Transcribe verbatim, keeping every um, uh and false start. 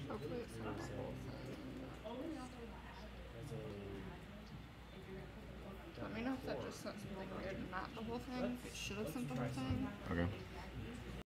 Hopefully it's not the whole thing. Let me know if that just sent something weird and not the whole thing. It should have sent the whole thing. Okay.